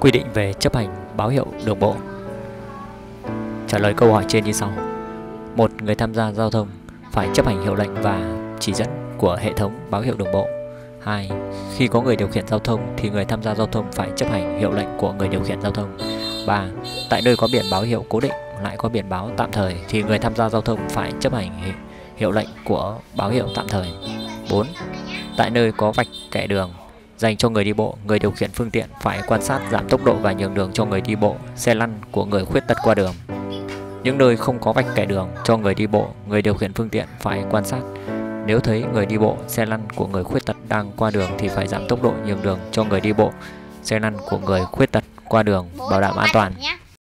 Quy định về chấp hành báo hiệu đường bộ. Trả lời câu hỏi trên như sau. Một người tham gia giao thông phải chấp hành hiệu lệnh và chỉ dẫn của hệ thống báo hiệu đường bộ. 2. Khi có người điều khiển giao thông thì người tham gia giao thông phải chấp hành hiệu lệnh của người điều khiển giao thông. 3. Tại nơi có biển báo hiệu cố định lại có biển báo tạm thời thì người tham gia giao thông phải chấp hành hiệu lệnh của báo hiệu tạm thời. 4. Tại nơi có vạch kẻ đường dành cho người đi bộ, người điều khiển phương tiện phải quan sát giảm tốc độ và nhường đường cho người đi bộ, xe lăn của người khuyết tật qua đường. Những nơi không có vạch kẻ đường cho người đi bộ, người điều khiển phương tiện phải quan sát. Nếu thấy người đi bộ, xe lăn của người khuyết tật đang qua đường thì phải giảm tốc độ nhường đường cho người đi bộ, xe lăn của người khuyết tật qua đường, bảo đảm an toàn.